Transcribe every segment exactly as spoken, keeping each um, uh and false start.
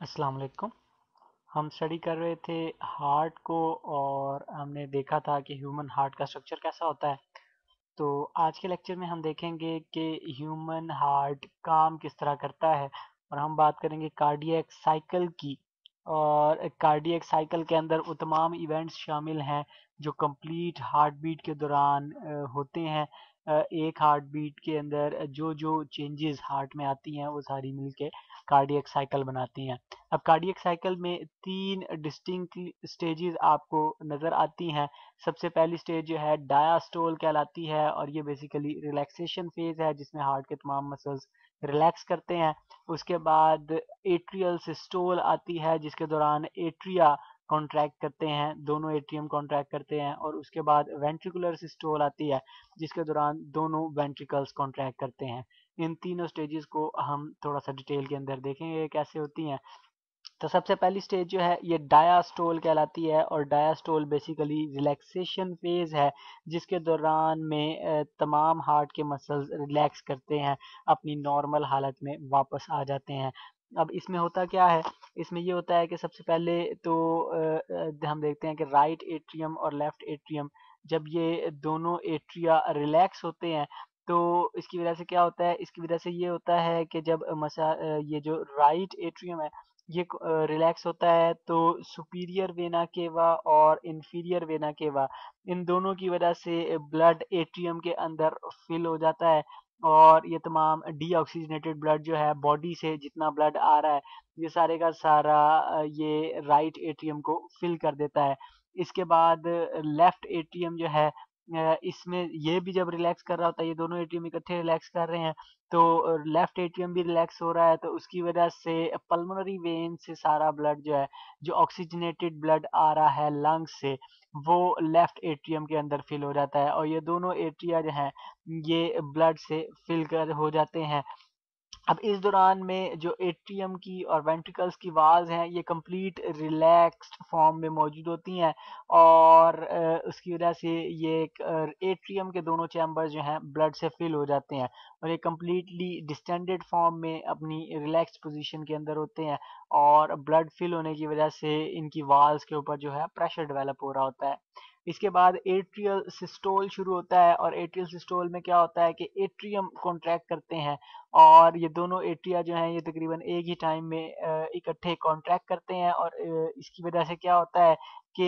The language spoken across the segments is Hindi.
अस्सलाम वालेकुम। हम स्टडी कर रहे थे हार्ट को और हमने देखा था कि ह्यूमन हार्ट का स्ट्रक्चर कैसा होता है। तो आज के लेक्चर में हम देखेंगे कि ह्यूमन हार्ट काम किस तरह करता है और हम बात करेंगे कार्डियक साइकिल की। और कार्डियक साइकिल के अंदर वो तमाम इवेंट्स शामिल हैं जो कंप्लीट हार्ट बीट के दौरान अ, होते हैं। अ, एक हार्ट बीट के अंदर जो जो चेंजेस हार्ट में आती हैं वो सारी मिलके कार्डियक साइकिल बनाती हैं। अब कार्डियक साइकिल में तीन डिस्टिंक्ट स्टेजेस आपको नज़र आती हैं। सबसे पहली स्टेज जो है डायास्टोल कहलाती है और ये बेसिकली रिलैक्सेशन फेज है जिसमें हार्ट के तमाम मसल्स रिलैक्स करते हैं। उसके बाद एट्रियल सिस्टोल आती है जिसके दौरान एट्रिया कॉन्ट्रैक्ट करते हैं, दोनों एट्रियम कॉन्ट्रैक्ट करते हैं। और उसके बाद वेंट्रिकुलर सिस्टोल आती है जिसके दौरान दोनों वेंट्रिकल्स कॉन्ट्रैक्ट करते हैं। इन तीनों स्टेजेस को हम थोड़ा सा डिटेल के अंदर देखेंगे कैसे होती हैं। तो सबसे पहली स्टेज जो है ये डायास्टोल कहलाती है और डायास्टोल बेसिकली रिलैक्सेशन फेज है जिसके दौरान में अ, तमाम हार्ट के मसल्स रिलैक्स करते हैं, अपनी नॉर्मल हालत में वापस आ जाते हैं। अब इसमें होता क्या है, इसमें ये होता है कि सबसे पहले तो अ, अ, हम देखते हैं कि राइट एट्रियम और लेफ्ट एट्रियम जब ये दोनों एट्रिया रिलैक्स होते हैं तो इसकी वजह से क्या होता है, इसकी वजह से ये होता है कि जब मसा अ, ये जो राइट एट्रियम है ये रिलैक्स होता है तो सुपीरियर वेना केवा और इंफीरियर वेना केवा इन दोनों की वजह से ब्लड एट्रियम के अंदर फिल हो जाता है और ये तमाम डीऑक्सीजनेटेड ब्लड जो है बॉडी से जितना ब्लड आ रहा है ये सारे का सारा अ, ये राइट एट्रियम को फिल कर देता है। इसके बाद लेफ्ट एट्रियम जो है अ, इसमें ये भी जब रिलैक्स कर रहा होता है, ये दोनों एट्रियम इकट्ठे रिलैक्स कर रहे हैं तो लेफ्ट एट्रियम भी रिलैक्स हो रहा है तो उसकी वजह से पल्मोनरी वेन से सारा ब्लड जो है, जो ऑक्सीजनेटेड ब्लड आ रहा है लंग्स से, वो लेफ्ट एट्रियम के अंदर फिल हो जाता है और ये दोनों एट्रिया जो हैं ये ब्लड से फिल कर हो जाते हैं। अब इस दौरान में जो एट्रियम की और वेंट्रिकल्स की वाल्स हैं ये कंप्लीट रिलैक्स्ड फॉर्म में मौजूद होती हैं और अ, उसकी वजह से ये एक एट्रियम के दोनों चैम्बर्स जो हैं ब्लड से फिल हो जाते हैं और ये कंप्लीटली डिस्टेंडेड फॉर्म में अपनी रिलैक्स पोजीशन के अंदर होते हैं और ब्लड फिल होने की वजह से इनकी वाल्स के ऊपर जो है प्रेशर डेवलप हो रहा होता है। इसके बाद एट्रियल सिस्टोल शुरू होता है और एट्रियल सिस्टोल में क्या होता है कि एट्रियम कॉन्ट्रैक्ट करते हैं और ये दोनों एट्रिया जो हैं ये तकरीबन एक ही टाइम में अ, इकट्ठे कॉन्ट्रैक्ट करते हैं और अ, इसकी वजह से क्या होता है कि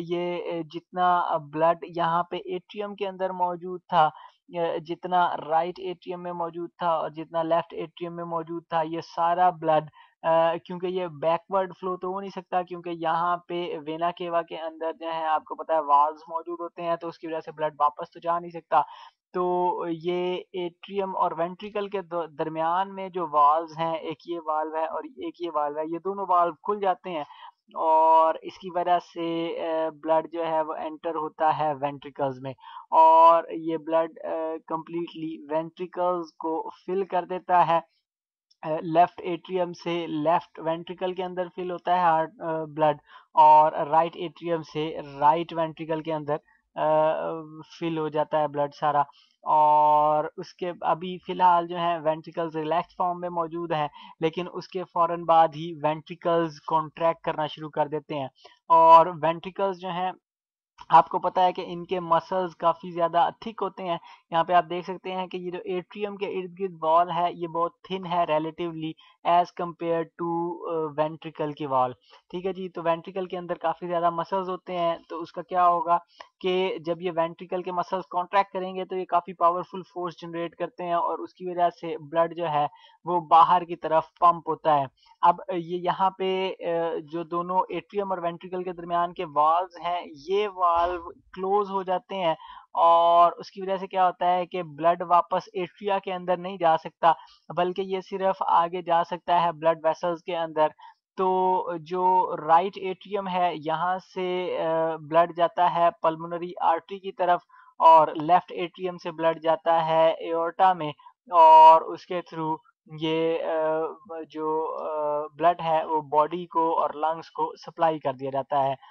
ये अ, जितना ब्लड यहाँ पे एट्रियम के अंदर मौजूद था, अ, जितना राइट एट्रियम में मौजूद था और जितना लेफ्ट एट्रियम में मौजूद था ये सारा ब्लड, अ, क्योंकि ये बैकवर्ड फ्लो तो हो नहीं सकता क्योंकि यहाँ पे वेना केवा के अंदर जो है आपको पता है वाल्व्स मौजूद होते हैं तो उसकी वजह से ब्लड वापस तो जा नहीं सकता। तो ये एट्रियम और वेंट्रिकल के द दरमियान में जो वाल्व्स हैं, एक ये वाल्व है और एक ये वाल्व है, ये दोनों वाल्व खुल जाते हैं और इसकी वजह से अ, ब्लड जो है वो एंटर होता है वेंट्रिकल्स में और ये ब्लड अ, कंप्लीटली वेंट्रिकल्स को फिल कर देता है। लेफ्ट एट्रियम से लेफ्ट वेंट्रिकल के अंदर फिल होता है हार्ट ब्लड और राइट एट्रियम से राइट वेंट्रिकल के अंदर फिल हो जाता है ब्लड सारा। और उसके अभी फिलहाल जो है वेंट्रिकल्स रिलैक्स फॉर्म में मौजूद हैं लेकिन उसके फौरन बाद ही वेंट्रिकल्स कॉन्ट्रैक्ट करना शुरू कर देते हैं और वेंट्रिकल्स जो हैं आपको पता है कि इनके मसल्स काफ़ी ज़्यादा थिक होते हैं। यहाँ पे आप देख सकते हैं कि ये जो एट्रियम के इर्द-गिर्द वॉल है, ये बहुत थिन है relatively as compare to uh, ventricle की वॉल। ठीक है जी? तो वेंट्रिकल के अंदर काफ़ी ज़्यादा मसल्स होते हैं, तो उसका क्या होगा कि जब ये वेंट्रिकल के मसल्स कॉन्ट्रैक्ट करेंगे, तो ये काफ़ी पावरफुल फ़ोर्स जनरेट करते हैं और उसकी वजह से ब्लड जो है, वो बाहर की तरफ पंप होता है। अब ये यहाँ पे अ, जो दोनों एट्रियम और वेंट्रिकल के दरमियान के वाल्व्स हैं, ये वाल्व क्लोज हो जाते हैं और उसकी वजह से क्या होता है कि ब्लड वापस एट्रिया के अंदर नहीं जा सकता, बल्कि ये सिर्फ आगे जा सकता है ब्लड वेसल्स के अंदर। तो जो राइट एट्रियम है, यहाँ से अ, ब्लड जाता है पल्मोनरी आर्टरी की तरफ और लेफ्ट एट्रियम से ब्लड जाता है एओर्टा में और उसके थ्रू ये अ, जो अ, ब्लड है वो बॉडी को और लंग्स को सप्लाई कर दिया जाता है।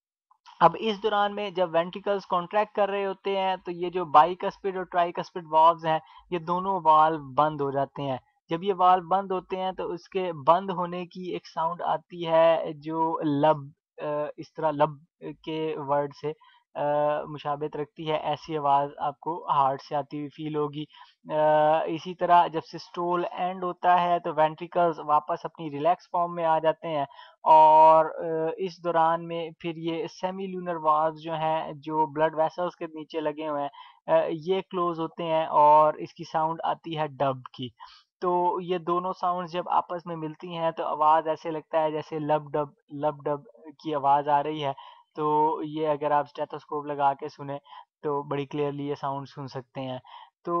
अब इस दौरान में जब वेंट्रिकल्स कॉन्ट्रैक्ट कर रहे होते हैं तो ये जो बाइकस्पिड और ट्राइकस्पिड वाल्व्स हैं ये दोनों वाल्व बंद हो जाते हैं। जब ये वाल्व बंद होते हैं तो उसके बंद होने की एक साउंड आती है जो लब अ, इस तरह लब के वर्ड से अ, मुशाबिहत रखती है। ऐसी आवाज़ आपको हार्ट से आती हुई फील होगी। अ, इसी तरह जब सिस्टोल एंड होता है तो वेंट्रिकल्स वापस अपनी रिलैक्स फॉर्म में आ जाते हैं और अ, इस दौरान में फिर ये सेमी ल्यूनर वाल्व्स जो हैं, जो ब्लड वेसल्स के नीचे लगे हुए हैं, अ, ये क्लोज होते हैं और इसकी साउंड आती है डब की। तो ये दोनों साउंड्स जब आपस में मिलती हैं तो आवाज़ ऐसे लगता है जैसे लब डब लब डब की आवाज़ आ रही है। तो ये अगर आप स्टेथोस्कोप लगा के सुने तो बड़ी क्लियरली ये साउंड सुन सकते हैं। तो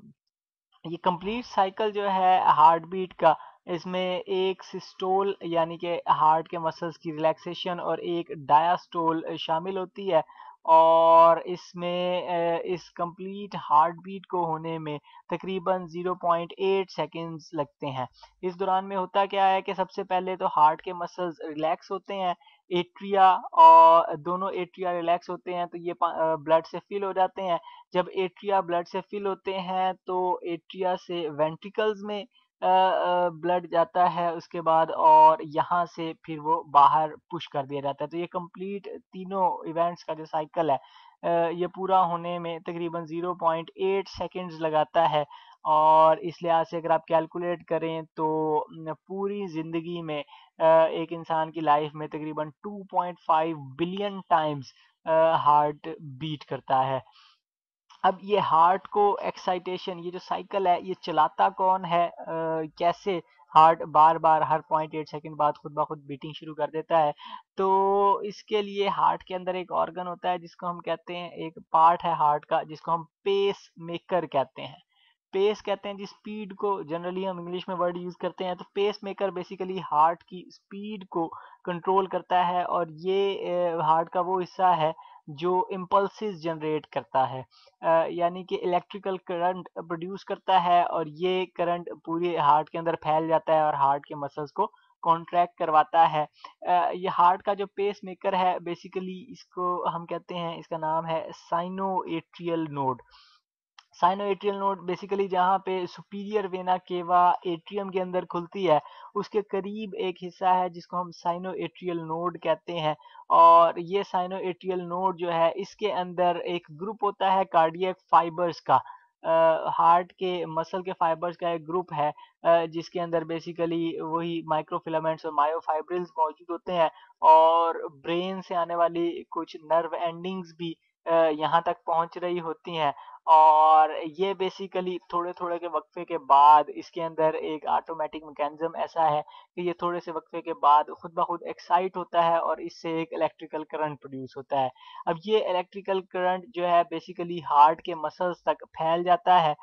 ये कंप्लीट साइकिल जो है हार्ट बीट का, इसमें एक सिस्टोल यानी कि हार्ट के मसल्स की रिलैक्सेशन और एक डायास्टोल शामिल होती है और इसमें अ, इस कंप्लीट हार्ट बीट को होने में तकरीबन ज़ीरो पॉइंट एट सेकंड्स लगते हैं। इस दौरान में होता क्या है कि सबसे पहले तो हार्ट के मसल्स रिलैक्स होते हैं, एट्रिया और दोनों एट्रिया रिलैक्स होते हैं तो ये ब्लड से फिल हो जाते हैं। जब एट्रिया ब्लड से फिल होते हैं तो एट्रिया से वेंट्रिकल्स में अ, अ, ब्लड जाता है उसके बाद और यहाँ से फिर वो बाहर पुश कर दिया जाता है। तो ये कंप्लीट तीनों इवेंट्स का जो साइकिल है, अ, ये पूरा होने में तकरीबन ज़ीरो पॉइंट एट सेकंड्स लगाता है और इस लिहाज से अगर आप कैलकुलेट करें तो न, पूरी ज़िंदगी में अ, एक इंसान की लाइफ में तकरीबन two point five billion times heart beat करता है। अब ये हार्ट को एक्साइटेशन, ये जो साइकिल है ये चलाता कौन है, अ, कैसे हार्ट बार बार हर पॉइंट एट सेकंड बाद खुद ब खुद बीटिंग शुरू कर देता है। तो इसके लिए हार्ट के अंदर एक ऑर्गन होता है जिसको हम कहते हैं, एक पार्ट है हार्ट का जिसको हम पेस मेकर कहते हैं। पेस कहते हैं जिस स्पीड को जनरली हम इंग्लिश में वर्ड यूज करते हैं। तो पेस मेकर बेसिकली हार्ट की स्पीड को कंट्रोल करता है और ये हार्ट का वो हिस्सा है जो इम्पल्सिस जनरेट करता है, अ, यानी कि इलेक्ट्रिकल करंट प्रोड्यूस करता है और ये करंट पूरे हार्ट के अंदर फैल जाता है और हार्ट के मसल्स को कॉन्ट्रैक्ट करवाता है। अ, ये हार्ट का जो पेस मेकर है बेसिकली इसको हम कहते हैं, इसका नाम है sinoatrial node. Sinoatrial node basically जहाँ पे सुपीरियर वेना केवा एट्रियम के अंदर खुलती है, उसके करीब एक हिस्सा है जिसको हम साइनोएट्रियल नोड कहते हैं। और ये साइनोएट्रियल नोड जो है इसके अंदर एक ग्रुप होता है कार्डियक फाइबर्स का, हार्ट के मसल के फाइबर्स का एक ग्रुप है, अ, जिसके अंदर बेसिकली वही माइक्रोफिलामेंट्स और मायोफाइब्रिल्स मौजूद होते हैं और ब्रेन से आने वाली कुछ नर्व एंडिंग्स भी अ, यहाँ तक पहुँच रही होती हैं। और ये बेसिकली थोड़े-थोड़े के वक़्फ़े के बाद इसके अंदर एक ऑटोमैटिक मैकेनिज़्म ऐसा है कि ये थोड़े से वक़्फ़े के बाद खुद ब खुद एक्साइट होता है और इससे एक इलेक्ट्रिकल करंट प्रोड्यूस होता है। अब ये इलेक्ट्रिकल करंट जो है बेसिकली हार्ट के मसल्स तक फैल जाता है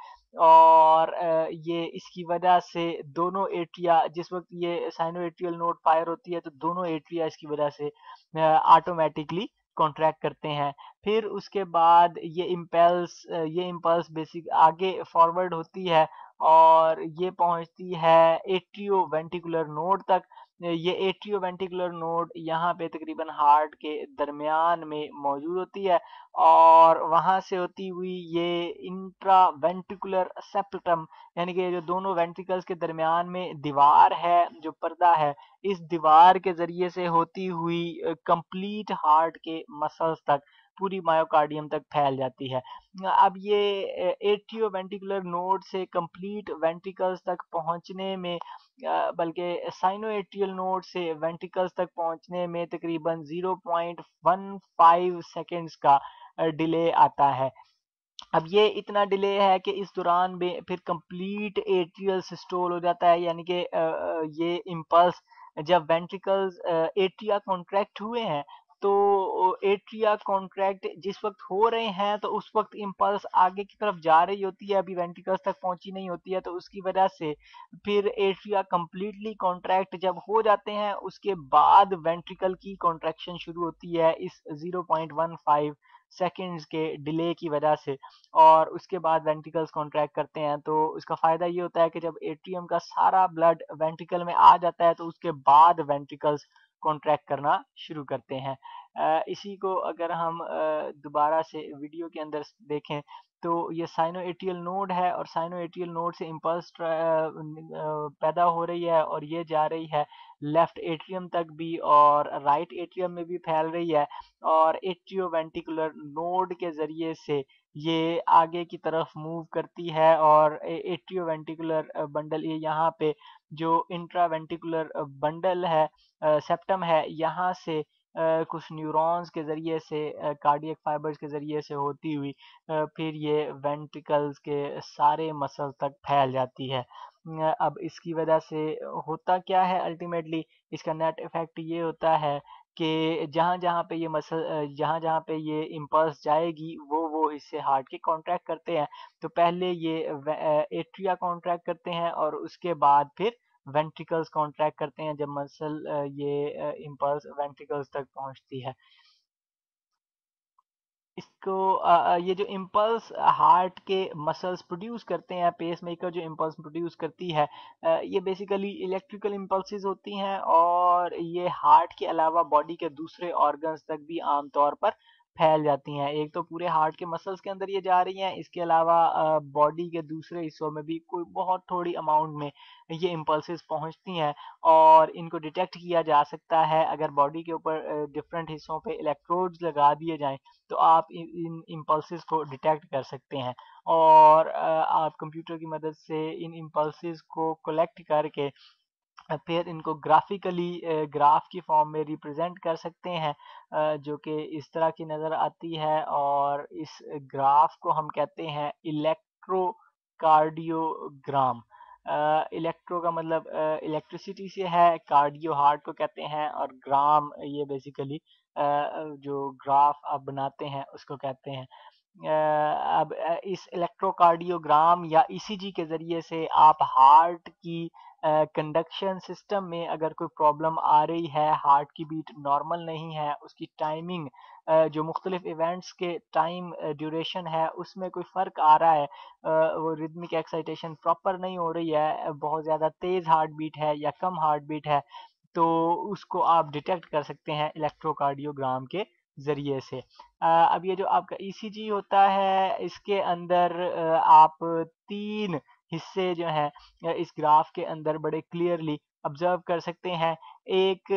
और अ, ये इसकी वजह से दोनों एट्रिया, जिस वक़्त ये साइनोएट्रियल नोड फायर होती है तो दोनों एट्रिया इसकी वजह से अ, ऑटोमैटिकली कॉन्ट्रैक्ट करते हैं। फिर उसके बाद ये इम्पल्स ये इम्पल्स बेसिक आगे फॉरवर्ड होती है और ये पहुंचती है एट्रियोवेंट्रिकुलर नोड तक। ये एट्रियोवेंट्रिकुलर नोड यहाँ पे तकरीबन हार्ट के दरमियान में मौजूद होती है और वहां से होती हुई ये इंट्रावेंट्रिकुलर सेप्टम, यानी कि जो दोनों वेंट्रिकल्स के दरमियान में दीवार है, जो पर्दा है, इस दीवार के ज़रिए से होती हुई अ, कंप्लीट हार्ट के मसल्स तक, पूरी मायोकार्डियम तक फैल जाती है। अब ये अ, एट्रियोवेंट्रिकुलर नोड से कंप्लीट वेंट्रिकल्स तक पहुंचने में, अ, बल्कि साइनोएट्रियल नोड से वेंट्रिकल्स तक पहुंचने में तकरीबन zero point one five seconds का अ, डिले आता है। अब ये इतना डिले है कि इस दौरान में फिर कंप्लीट एट्रियल सिस्टोल हो जाता है, यानी कि अ, अ, ये इम्पल्स जब वेंट्रिकल्स एट्रिया कॉन्ट्रैक्ट हुए हैं तो एट्रिया कॉन्ट्रैक्ट जिस वक्त हो रहे हैं तो उस वक्त इम्पल्स आगे की तरफ जा रही होती है, अभी वेंट्रिकल्स तक पहुंची नहीं होती है। तो उसकी वजह से फिर एट्रिया कंप्लीटली कॉन्ट्रैक्ट जब हो जाते हैं उसके बाद वेंट्रिकल की कॉन्ट्रैक्शन शुरू होती है इस zero point one five seconds के डिले की वजह से और उसके बाद वेंट्रिकल्स कॉन्ट्रैक्ट करते हैं। तो इसका फ़ायदा ये होता है कि जब एट्रियम का सारा ब्लड वेंट्रिकल में आ जाता है तो उसके बाद वेंट्रिकल्स कॉन्ट्रैक्ट करना शुरू करते हैं। अ, इसी को अगर हम अ, दोबारा से वीडियो के अंदर देखें तो ये साइनोएट्रियल नोड है और साइनोएट्रियल नोड से इम्पल्स पैदा हो रही है और ये जा रही है लेफ्ट एट्रियम तक भी और राइट एट्रियम में भी फैल रही है और एट्रियोवेंटिकुलर नोड के ज़रिए से ये आगे की तरफ मूव करती है और ए एट्रियोवेंटिकुलर अ, बंडल ये यहाँ पे जो इंट्रावेंटिकुलर अ, बंडल है अ, सेप्टम है यहाँ से अ, कुछ न्यूरॉन्स के ज़रिए से अ, कार्डियक फाइबर्स के ज़रिए से होती हुई अ, फिर ये वेंट्रिकल्स के सारे मसल तक फैल जाती है। अ, अब इसकी वजह से होता क्या है अल्टीमेटली इसका नेट इफ़ेक्ट ये होता है कि जहाँ-जहाँ पे ये मसल अ, जहाँ-जहाँ पे ये इम्पल्स जाएगी वो वो हिस्से हार्ट के कॉन्ट्रैक्ट करते हैं। तो पहले ये वे अ, एट्रिया कॉन्ट्रैक्ट करते हैं और उसके बाद फिर वेंट्रिकल्स कॉन्ट्रैक्ट करते हैं जब मसल अ, ये अ, इम्पल्स वेंट्रिकल्स तक पहुँचती है। इसको अ अ, ये जो इम्पल्स हार्ट के मसल्स प्रोड्यूस करते हैं, पेसमेकर जो इम्पल्स प्रोड्यूस करती है अ, ये बेसिकली इलेक्ट्रिकल इम्पल्सेस होती हैं और ये हार्ट के अलावा बॉडी के दूसरे ऑर्गन्स तक भी आमतौर पर फैल जाती हैं। एक तो पूरे हार्ट के मसल्स के अंदर ये जा रही हैं, इसके अलावा अ, बॉडी के दूसरे हिस्सों में भी कोई बहुत थोड़ी अमाउंट में ये इम्पल्सेस पहुँचती हैं और इनको डिटेक्ट किया जा सकता है अगर बॉडी के ऊपर अ, डिफरेंट हिस्सों पे इलेक्ट्रोड्स लगा दिए जाएँ तो आप इ इन इम्पल्सेस को डिटेक्ट कर सकते हैं और अ, आप कंप्यूटर की मदद से इन इम्पल्सेस को कलेक्ट करके अ, फिर इनको ग्राफिकली अ, ग्राफ की फॉर्म में रिप्रेजेंट कर सकते हैं अ, जो कि इस तरह की नज़र आती है और इस ग्राफ को हम कहते हैं इलेक्ट्रोकार्डियोग्राम। अ, इलेक्ट्रो का मतलब अ, इलेक्ट्रिसिटी से है, कार्डियो हार्ट को कहते हैं और ग्राम ये बेसिकली अ अ, जो ग्राफ आप बनाते हैं उसको कहते हैं। अ, अब अ, इस इलेक्ट्रोकार्डियोग्राम या ईसीजी के ज़रिए से आप हार्ट की अ, कंडक्शन सिस्टम में अगर कोई प्रॉब्लम आ रही है, हार्ट की बीट नॉर्मल नहीं है, उसकी टाइमिंग अ, जो मुख्तलिफ इवेंट्स के टाइम अ, ड्यूरेशन है, उसमें कोई फ़र्क आ रहा है अ, वो रिदमिक एक्साइटेशन प्रॉपर नहीं हो रही है, अ, बहुत ज़्यादा तेज़ हार्ट बीट है या कम हार्ट बीट है, तो उसको आप डिटेक्ट कर सकते हैं इलेक्ट्रोकार्डियोग्राम के ज़रिए से। अ, अब ये जो आपका ईसीजी होता है, इसके अंदर अ, आप तीन हिस्से जो हैं अ, इस ग्राफ के अंदर बड़े क्लियरली ऑब्ज़र्व कर सकते हैं। एक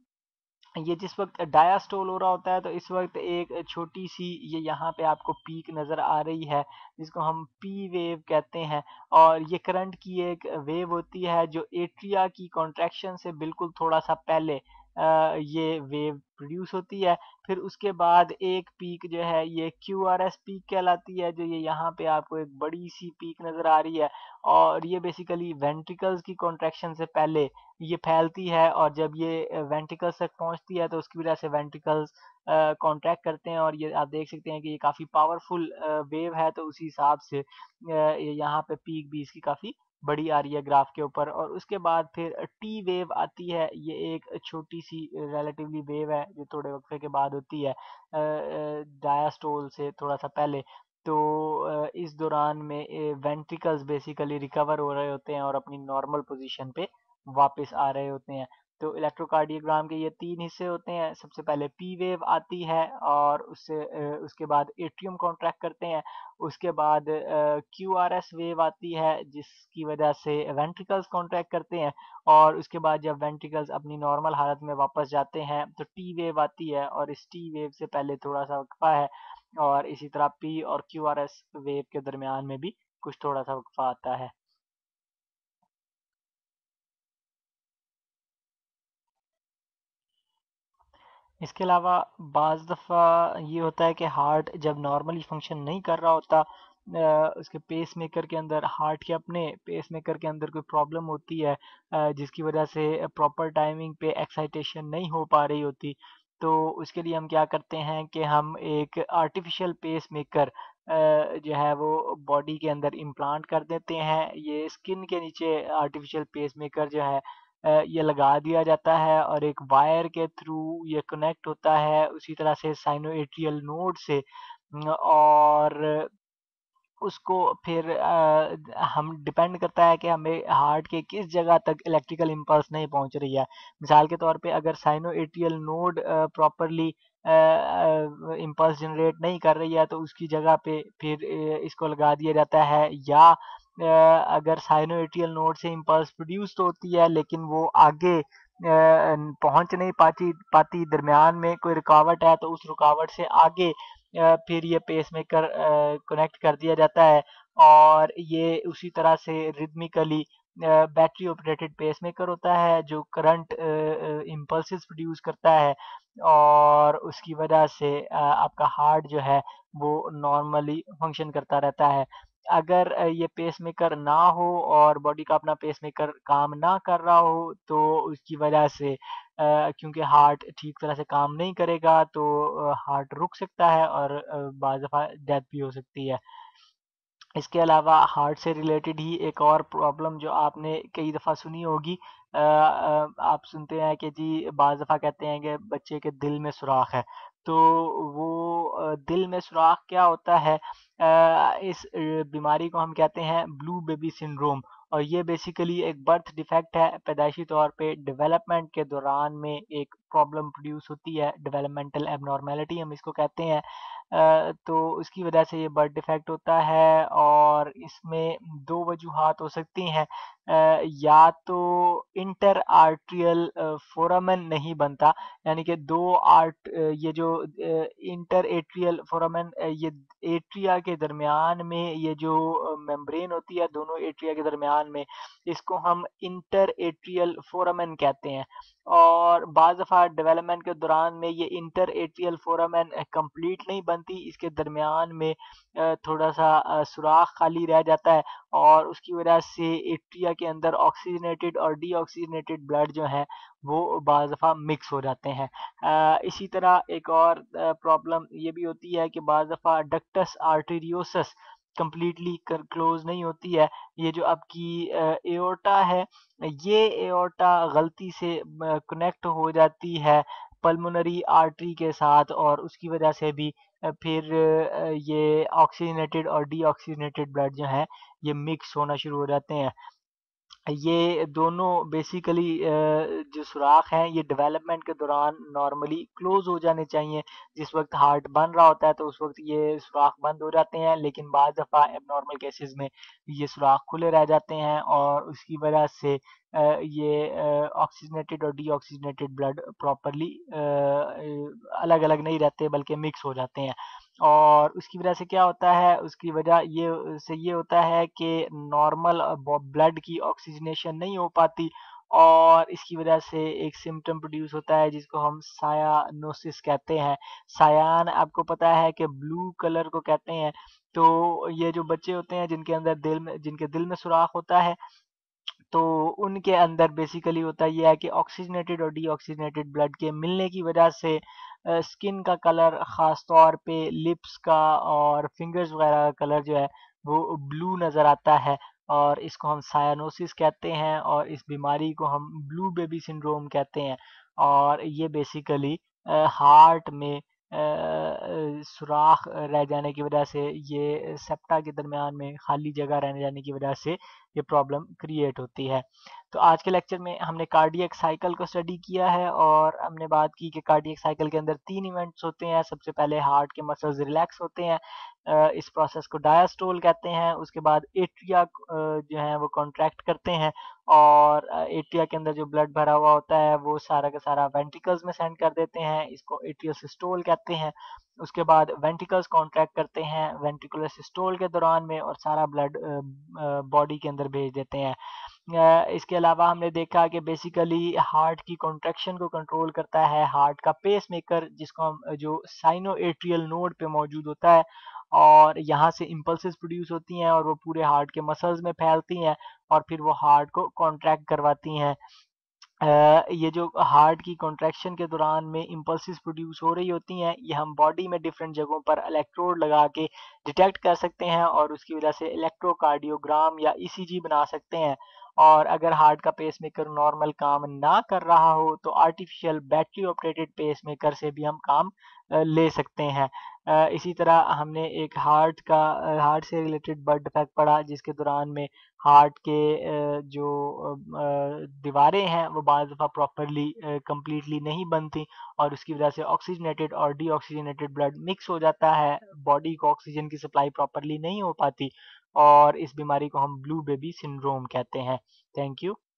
ये जिस वक़्त डायास्टोल हो रहा होता है तो इस वक़्त एक छोटी-सी ये यहाँ पे आपको पीक नज़र आ रही है, जिसको हम पी वेव कहते हैं और ये करंट की एक वेव होती है जो एट्रिया की कॉन्ट्रैक्शन से बिल्कुल थोड़ा-सा पहले अ, ये वेव प्रोड्यूस होती है। फिर उसके बाद एक पीक जो है ये क्यूआरएस पीक कहलाती है, जो ये यहाँ पे आपको एक बड़ी-सी पीक नज़र आ रही है और ये बेसिकली वेंट्रिकल्स की कॉन्ट्रैक्शन से पहले ये फैलती है और जब ये अ, वेंट्रिकल्स तक पहुँचती है तो उसकी वजह से वेंट्रिकल्स अ, कॉन्ट्रैक्ट करते हैं और ये आप देख सकते हैं कि ये काफ़ी पावरफुल अ, वेव है तो उसी हिसाब से अ, ये यहाँ पे पीक भी इसकी काफ़ी बड़ी आ रही है ग्राफ के ऊपर और उसके बाद फिर टी वेव आती है। ये एक छोटी-सी रिलेटिवली वेव है जो थोड़े वक़्फ़े के बाद होती है अ अ, डायास्टोल से थोड़ा-सा पहले। तो अ, इस दौरान में ए वेंट्रिकल्स बेसिकली रिकवर हो रहे होते हैं और अपनी नॉर्मल पोज़ीशन पे वापस आ रहे होते हैं। तो इलेक्ट्रोकार्डियोग्राम के ये तीन हिस्से होते हैं। सबसे पहले पी वेव आती है और उससे अ, उसके बाद एट्रियम कॉन्ट्रैक्ट करते हैं। उसके बाद अ, क्यूआरएस वेव आती है जिसकी वजह से वेंट्रिकल्स कॉन्ट्रैक्ट करते हैं और उसके बाद जब वेंट्रिकल्स अपनी नॉर्मल हालत में वापस जाते हैं तो टी वेव आती है और इस टी वेव से पहले थोड़ा-सा वक़्फ़ा है और इसी तरह पी और क्यूआरएस वेव के दरमियान में भी कुछ थोड़ा-सा वक़्फ़ा आता है। इसके अलावा बाज़ दफ़ा ये होता है कि हार्ट जब नॉर्मली फ़ंक्शन नहीं कर रहा होता अ, उसके पेसमेकर के अंदर हार्ट के अपने पेसमेकर के अंदर कोई प्रॉब्लम होती है अ, जिसकी वजह से प्रॉपर टाइमिंग पे एक्साइटेशन नहीं हो पा रही होती। तो उसके लिए हम क्या करते हैं कि हम एक आर्टिफ़िशियल पेसमेकर अ, जो है वो बॉडी के अंदर इम्प्लांट कर देते हैं। ये स्किन के नीचे आर्टिफ़िशियल पेसमेकर जो है अ, ये लगा दिया जाता है और एक वायर के थ्रू ये कनेक्ट होता है उसी तरह से साइनोएट्रियल नोड से न और उसको फिर अ, हम डिपेंड करता है कि हमें हार्ट के किस जगह तक इलेक्ट्रिकल इम्पल्स नहीं पहुंच रही है। मिसाल के तौर पे अगर sinoatrial node properly impulse generate नहीं कर रही है तो उसकी जगह पे फिर अ, इसको लगा दिया जाता है। या अ, अगर साइनोएट्रियल नोड से इम्पल्स प्रोड्यूस तो होती है लेकिन वो आगे अ, पहुंच नहीं पाती पाती दरमियान में कोई रुकावट है तो उस रुकावट से आगे अ, फिर ये पेसमेकर कनेक्ट कर दिया जाता है और ये उसी तरह से रिदमिकली बैटरी ऑपरेटेड पेसमेकर होता है जो करंट इम्पल्सेस प्रोड्यूस करता है और उसकी वजह से अ, आपका हार्ट जो है वो नॉर्मली फंक्शन करता रहता है। अगर अ, ये पेसमेकर ना हो और बॉडी का अपना पेसमेकर काम ना कर रहा हो तो उसकी वजह से अ, क्योंकि हार्ट ठीक तरह से काम नहीं करेगा तो अ, हार्ट रुक सकता है और अ, बाज़ दफ़ा डेथ भी हो सकती है। इसके अलावा हार्ट से रिलेटेड ही एक और प्रॉब्लम जो आपने कई दफ़ा सुनी होगी, अ, अ, आप सुनते हैं कि जी बाज़ दफ़ा कहते हैं कि बच्चे के दिल में सुराख है। तो वो अ, दिल में सुराख क्या होता है? अ, इस अ, बीमारी को हम कहते हैं ब्लू बेबी सिंड्रोम और ये बेसिकली एक बर्थ डिफेक्ट है। पैदाइशी तौर पे डेवलपमेंट के दौरान में एक प्रॉब्लम प्रोड्यूस होती है, डेवलपमेंटल एब्नॉर्मैलिटी हम इसको कहते हैं। अ, तो उसकी वजह से ये बर्थ डिफेक्ट होता है और इसमें दो वजूहात हो सकती हैं। अ, या तो इंटर आर्टरियल अ, फोरामेन नहीं बनता, यानी कि दो आर्ट अ, ये जो अ, इंटर एट्रियल फोरामेन अ, ये एट्रिया के दरमियान में ये जो अ, मेम्ब्रेन होती है दोनों एट्रिया के दरमियान में, इसको हम इंटर एट्रियल फोरामेन कहते हैं। और बाज़ दफ़ा डेवलपमेंट के दौरान में ये इंटर एट्रियल फोरामेन कंप्लीट नहीं बनती, इसके दरमियान में अ, थोड़ा-सा अ, सुराख खाली रह जाता है और उसकी वजह से एट्रिया के अंदर ऑक्सीजनेटेड और डीऑक्सीजनेटेड ब्लड जो है वो बाज़ दफ़ा मिक्स हो जाते हैं। अ, इसी तरह एक और अ, प्रॉब्लम ये भी होती है कि बाज़ दफ़ा डक्टस आर्टेरियोसस कंप्लीटली कर क्लोज़ नहीं होती है। ये जो आपकी अ, एओर्टा है, ये एओर्टा गलती से अ, कनेक्ट हो जाती है पल्मोनरी आर्टरी के साथ और उसकी वजह से भी अ, फिर अ, ये ऑक्सीजनेटेड और डीऑक्सीजनेटेड ब्लड जो है ये मिक्स होना शुरू हो जाते हैं। ये दोनों बेसिकली अ, जो सुराख हैं ये डेवलपमेंट के दौरान नॉर्मली क्लोज हो जाने चाहिए। जिस वक्त हार्ट बन रहा होता है तो उस वक्त ये सुराख बंद हो जाते हैं, लेकिन बाज़ दफ़ा एब्नॉर्मल केसेस में ये सुराख खुले रह जाते हैं और उसकी वजह से अ, ये अ, ऑक्सीजनेटेड और डीऑक्सीजनेटेड ब्लड प्रॉपरली अ, अ, अलग-अलग नहीं रहते बल्कि मिक्स हो जाते हैं। और उसकी वजह से क्या होता है, उसकी वजह ये से ये होता है कि नॉर्मल अ, ब ब्लड की ऑक्सीजनेशन नहीं हो पाती और इसकी वजह से एक सिम्पटम प्रोड्यूस होता है जिसको हम सायानोसिस कहते हैं। सायान आपको पता है कि ब्लू कलर को कहते हैं। तो ये जो बच्चे होते हैं जिनके अंदर दिल में जिनके दिल में सुराख होता है तो उनके अंदर बेसिकली होता ये है कि ऑक्सीजनेटेड और डीऑक्सीजनेटेड ब्लड के मिलने की वजह से अ, स्किन का कलर ख़ास तौर पे लिप्स का और फिंगर्स वगैरह का कलर जो है वो ब्लू नज़र आता है और इसको हम सायानोसिस कहते हैं और इस बीमारी को हम ब्लू बेबी सिंड्रोम कहते हैं। और ये बेसिकली अ, हार्ट में अ अ, सुराख रह जाने की वजह से ये सेप्टा के दरमियान में खाली जगह रहने जाने की वजह से ये प्रॉब्लम क्रिएट होती है। तो आज के लेक्चर में हमने कार्डियक साइकिल को स्टडी किया है और हमने बात की कि कार्डियक साइकिल के अंदर तीन इवेंट्स होते हैं। सबसे पहले हार्ट के मसल्स रिलैक्स होते हैं, अ, इस प्रोसेस को डायस्टोल कहते हैं। उसके बाद एट्रिया अ, जो है वो कॉन्ट्रैक्ट करते हैं और अ, एट्रिया के अंदर जो ब्लड भरा हुआ होता है वो सारा का सारा वेंट्रिकल्स में सेंड कर देते हैं, इसको एट्रियल सिस्टोल कहते हैं। उसके बाद वेंट्रिकल्स कॉन्ट्रैक्ट करते हैं वेंट्रिकुलर सिस्टोल के दौरान में और सारा ब्लड बॉडी के अंदर भेज देते हैं। अ, इसके अलावा हमने देखा कि बेसिकली हार्ट की कॉन्ट्रैक्शन को कंट्रोल करता है हार्ट का पेसमेकर जिसको हम जो साइनोएट्रियल नोड पे मौजूद होता है और यहाँ से इम्पल्सेस प्रोड्यूस होती हैं और वो पूरे हार्ट के मसल्स में फैलती हैं और फिर वो हार्ट को कॉन्ट्रैक्ट करवाती हैं। अ, ये जो हार्ट की कॉन्ट्रैक्शन के दौरान में इम्पल्सेस प्रोड्यूस हो रही होती हैं, ये हम बॉडी में डिफरेंट जगहों पर इलेक्ट्रोड लगा के डिटेक्ट कर सकते हैं और उसकी वजह से इलेक्ट्रोकार्डियोग्राम या ईसीजी बना सकते हैं। और अगर हार्ट का पेसमेकर नॉर्मल काम ना कर रहा हो तो आर्टिफिशियल बैटरी ऑपरेटेड पेसमेकर से भी हम काम अ, ले सकते हैं। अ, इसी तरह हमने एक हार्ट का हार्ट से रिलेटेड बर्ड इफेक्ट पढ़ा, जिसके दौरान में हार्ट के अ, जो अ, दीवारें हैं वो बाज़ दफ़ा प्रॉपरली कंप्लीटली नहीं बनती और उसकी वजह से ऑक्सीजनेटेड और डीऑक्सीजनेटेड ब्लड मिक्स हो जाता है, बॉडी को ऑक्सीजन की सप्लाई प्रॉपरली नहीं हो पाती और इस बीमारी को हम ब्लू बेबी सिंड्रोम कहते हैं। Thank you.